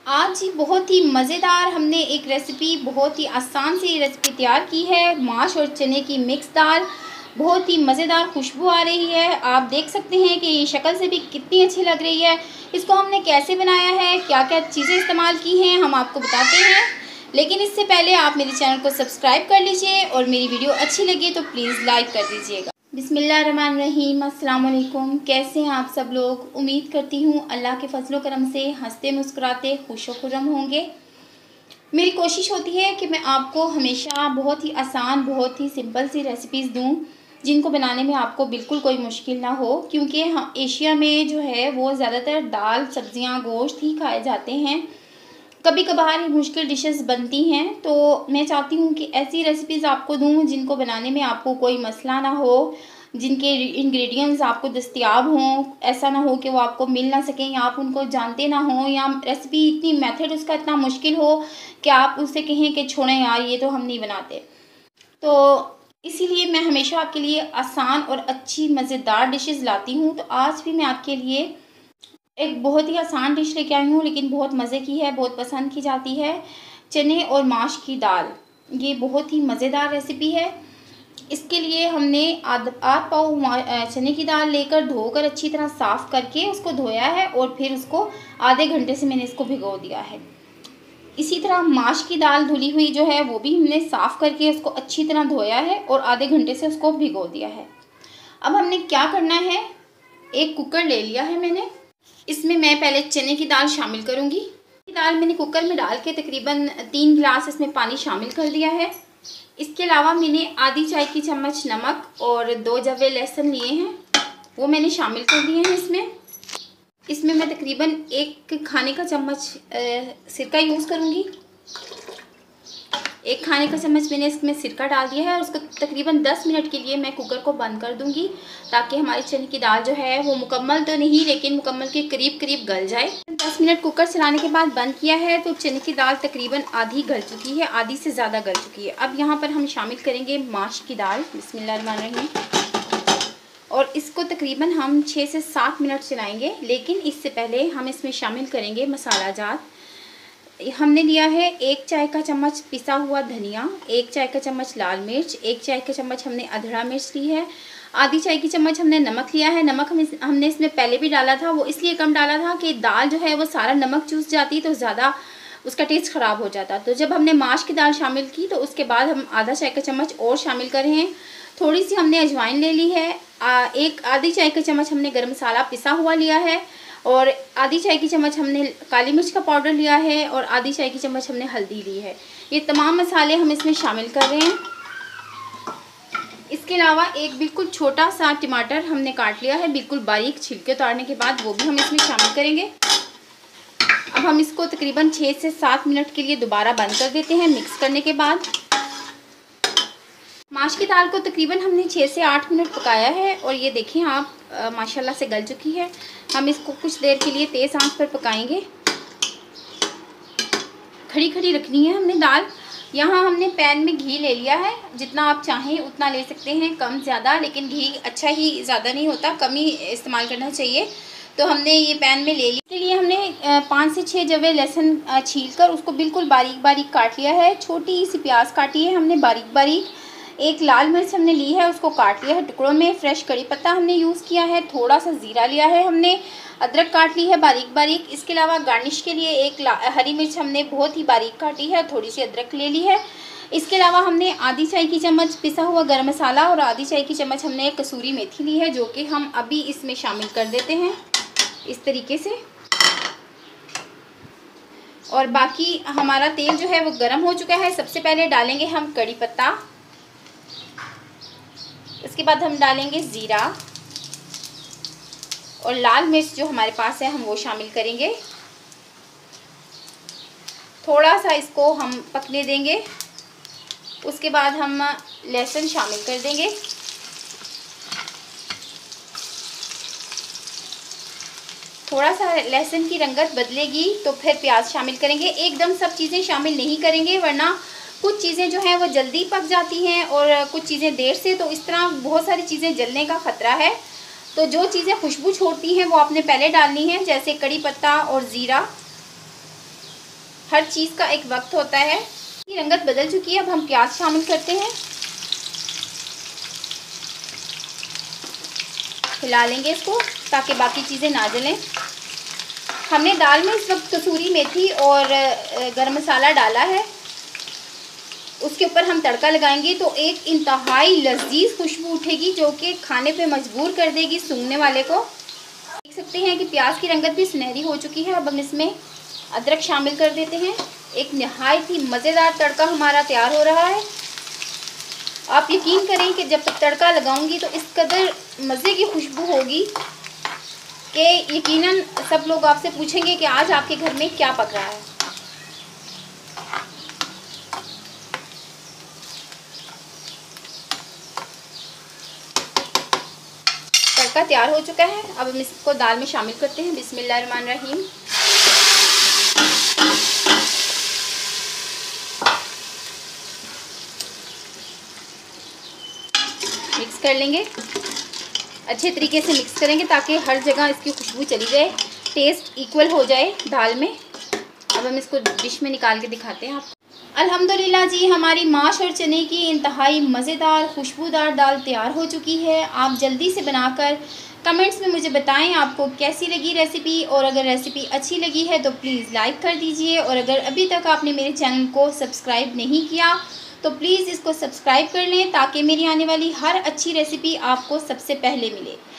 आज बहुत ही मज़ेदार हमने एक रेसिपी, बहुत ही आसान सी रेसिपी तैयार की है। माश और चने की मिक्स दाल, बहुत ही मज़ेदार खुशबू आ रही है। आप देख सकते हैं कि ये शक्ल से भी कितनी अच्छी लग रही है। इसको हमने कैसे बनाया है, क्या क्या चीज़ें इस्तेमाल की हैं, हम आपको बताते हैं। लेकिन इससे पहले आप मेरे चैनल को सब्सक्राइब कर लीजिए और मेरी वीडियो अच्छी लगे तो प्लीज़ लाइक कर दीजिएगा। बिस्मिल्लाहिर्रहमानिर्रहीम, अस्सलाम वालेकुम। कैसे हैं आप सब लोग? उम्मीद करती हूँ अल्लाह के फजलो करम से हंसते मुस्कुराते खुशो खुर्रम होंगे। मेरी कोशिश होती है कि मैं आपको हमेशा बहुत ही आसान, बहुत ही सिंपल सी रेसिपीज़ दूँ जिनको बनाने में आपको बिल्कुल कोई मुश्किल ना हो, क्योंकि हम एशिया में जो है वो ज़्यादातर दाल, सब्ज़ियाँ, गोश्त ही खाए जाते हैं। कभी कभार ही मुश्किल डिशेस बनती हैं, तो मैं चाहती हूँ कि ऐसी रेसिपीज़ आपको दूँ जिनको बनाने में आपको कोई मसला ना हो, जिनके इंग्रेडिएंट्स आपको दस्तयाब हों। ऐसा ना हो कि वो आपको मिल ना सकें या आप उनको जानते ना हों, या रेसिपी इतनी मेथड उसका इतना मुश्किल हो कि आप उससे कहें कि छोड़ें यार, ये तो हम नहीं बनाते। तो इसीलिए मैं हमेशा आपके लिए आसान और अच्छी मज़ेदार डिशेज़ लाती हूँ। तो आज भी मैं आपके लिए एक बहुत ही आसान डिश लेके आई हूँ, लेकिन बहुत मज़े की है, बहुत पसंद की जाती है। चने और माश की दाल, ये बहुत ही मज़ेदार रेसिपी है। इसके लिए हमने आध पाव चने की दाल लेकर धोकर अच्छी तरह साफ़ करके उसको धोया है, और फिर उसको आधे घंटे से मैंने इसको भिगो दिया है। इसी तरह माश की दाल धुली हुई जो है वो भी हमने साफ़ करके उसको अच्छी तरह धोया है और आधे घंटे से उसको भिगो दिया है। अब हमने क्या करना है, एक कुकर ले लिया है मैंने। इसमें मैं पहले चने की दाल शामिल करूंगी। दाल मैंने कुकर में डाल के तकरीबन 3 गिलास इसमें पानी शामिल कर दिया है। इसके अलावा मैंने आधी चाय की चम्मच नमक और 2 जवे लहसुन लिए हैं, वो मैंने शामिल कर दिए हैं इसमें मैं तकरीबन 1 खाने का चम्मच सिरका यूज़ करूंगी। 1 खाने का चम्मच मैंने इसमें सिरका डाल दिया है और उसको तकरीबन 10 मिनट के लिए मैं कुकर को बंद कर दूंगी, ताकि हमारी चने की दाल जो है वो मुकम्मल तो नहीं, लेकिन मुकम्मल के करीब करीब गल जाए। 10 मिनट कुकर चलाने के बाद बंद किया है तो चने की दाल तकरीबन आधी गल चुकी है, आधी से ज़्यादा गल चुकी है। अब यहाँ पर हम शामिल करेंगे माश की दाल। बिस्मिल्लाहिर्रहमानिर्रहीम। और इसको तकरीबन हम 6 से 7 मिनट चलाएँगे, लेकिन इससे पहले हम इसमें शामिल करेंगे मसाला जात। हमने लिया है 1 चाय का चम्मच पिसा हुआ धनिया, 1 चाय का चम्मच लाल मिर्च, 1 चाय का चम्मच हमने अधड़ा मिर्च ली है, आधी चाय की चम्मच हमने नमक लिया है। नमक हमने इसमें पहले भी डाला था, वो इसलिए कम डाला था कि दाल जो है वो सारा नमक चूस जाती तो ज़्यादा उसका टेस्ट ख़राब हो जाता। तो जब हमने माश की दाल शामिल की तो उसके बाद हम आधा चाय का चम्मच और शामिल कर रहे हैं। थोड़ी सी हमने अजवाइन ले ली है, आधी चाय का चम्मच हमने गर्म मसाला पिसा हुआ लिया है, और आधी चाय की चम्मच हमने काली मिर्च का पाउडर लिया है, और आधी चाय की चम्मच हमने हल्दी ली है। ये तमाम मसाले हम इसमें शामिल कर रहे हैं। इसके अलावा एक बिल्कुल छोटा सा टमाटर हमने काट लिया है, बिल्कुल बारीक छिलके उतारने के बाद, वो भी हम इसमें शामिल करेंगे। अब हम इसको तकरीबन 6 से 7 मिनट के लिए दोबारा बंद कर देते हैं मिक्स करने के बाद। माश की दाल को तकरीबन हमने 6 से 8 मिनट पकाया है, और ये देखें आप माशाल्लाह से गल चुकी है। हम इसको कुछ देर के लिए तेज़ आंच पर पकाएंगे। खड़ी खड़ी रखनी है हमने दाल। यहाँ हमने पैन में घी ले लिया है, जितना आप चाहें उतना ले सकते हैं, कम ज़्यादा, लेकिन घी अच्छा ही ज़्यादा नहीं होता, कम ही इस्तेमाल करना चाहिए। तो हमने ये पैन में ले लिया। इसके लिए हमने 5 से 6 जवे लहसुन छील कर उसको बिल्कुल बारीक बारीक काट लिया है। छोटी सी प्याज काटी है हमने बारीक बारीक। 1 लाल मिर्च हमने ली है, उसको काट लिया है टुकड़ों में। फ्रेश कड़ी पत्ता हमने यूज़ किया है। थोड़ा सा ज़ीरा लिया है हमने। अदरक काट ली है बारीक बारीक। इसके अलावा गार्निश के लिए 1 हरी मिर्च हमने बहुत ही बारीक काटी है, थोड़ी सी अदरक ले ली है। इसके अलावा हमने आधी चाय की चम्मच पिसा हुआ गरम मसाला और आधी चाय की चम्मच हमने कसूरी मेथी ली है, जो कि हम अभी इसमें शामिल कर देते हैं इस तरीके से। और बाकी हमारा तेल जो है वो गर्म हो चुका है। सबसे पहले डालेंगे हम कड़ी पत्ता, इसके बाद हम डालेंगे ज़ीरा, और लाल मिर्च जो हमारे पास है हम वो शामिल करेंगे। थोड़ा सा इसको हम पकने देंगे। उसके बाद हम लहसुन शामिल कर देंगे। थोड़ा सा लहसुन की रंगत बदलेगी तो फिर प्याज शामिल करेंगे। एकदम सब चीज़ें शामिल नहीं करेंगे, वरना कुछ चीज़ें जो हैं वो जल्दी पक जाती हैं और कुछ चीज़ें देर से, तो इस तरह बहुत सारी चीज़ें जलने का ख़तरा है। तो जो चीज़ें खुशबू छोड़ती हैं वो आपने पहले डालनी है, जैसे कड़ी पत्ता और ज़ीरा। हर चीज़ का एक वक्त होता है। ये रंगत बदल चुकी है, अब हम प्याज शामिल करते हैं। हिला लेंगे इसको ताकि बाकी चीज़ें ना जलें। हमने दाल में इस वक्त कसूरी मेथी और गरम मसाला डाला है। उसके ऊपर हम तड़का लगाएंगे तो एक इंतहाई लजीज खुशबू उठेगी जो कि खाने पे मजबूर कर देगी सूंघने वाले को। देख सकते हैं कि प्याज की रंगत भी सुनहरी हो चुकी है। अब हम इसमें अदरक शामिल कर देते हैं। एक नहायत ही मज़ेदार तड़का हमारा तैयार हो रहा है। आप यकीन करें कि जब तक तड़का लगाऊंगी तो इस कदर मज़े की खुशबू होगी कि यकीनन सब लोग आपसे पूछेंगे कि आज आपके घर में क्या पक रहा है। तड़का तैयार हो चुका है। अब हम इसको दाल में शामिल करते हैं। बिस्मिल्लाहिर्रहमानिर्रहीम। मिक्स कर लेंगे, अच्छे तरीके से मिक्स करेंगे ताकि हर जगह इसकी खुशबू चली जाए, टेस्ट इक्वल हो जाए दाल में। अब हम इसको डिश में निकाल के दिखाते हैं आपको। अल्हम्दुलिल्लाह जी, हमारी माश और चने की इंतहाई मज़ेदार खुशबूदार दाल तैयार हो चुकी है। आप जल्दी से बनाकर कमेंट्स में मुझे बताएं आपको कैसी लगी रेसिपी, और अगर रेसिपी अच्छी लगी है तो प्लीज़ लाइक कर दीजिए, और अगर अभी तक आपने मेरे चैनल को सब्सक्राइब नहीं किया तो प्लीज़ इसको सब्सक्राइब कर लें ताकि मेरी आने वाली हर अच्छी रेसिपी आपको सबसे पहले मिले।